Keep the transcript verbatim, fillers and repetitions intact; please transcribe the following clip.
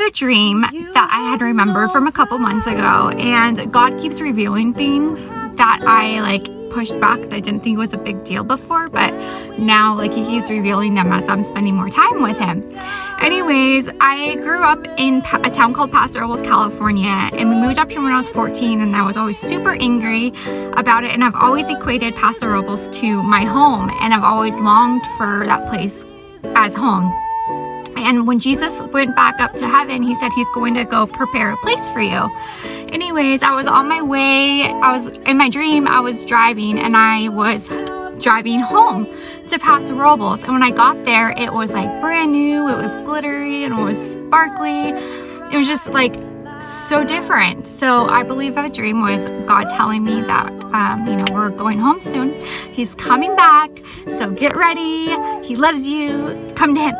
a dream that I had remembered from a couple months ago, and God keeps revealing things that I like pushed back that I didn't think was a big deal before, but now like he keeps revealing them as I'm spending more time with him. Anyways, I grew up in a town called Paso Robles, California, and we moved up here when I was fourteen, and I was always super angry about it, and I've always equated Paso Robles to my home, and I've always longed for that place as home. And when Jesus went back up to heaven, he said he's going to go prepare a place for you. Anyways, I was on my way, I was in my dream, I was driving, and I was driving home to Paso Robles. And when I got there, it was like brand new, it was glittery, and it was sparkly. It was just like so different. So I believe that the dream was God telling me that, um, you know, we're going home soon. He's coming back, so get ready. He loves you. Come to him.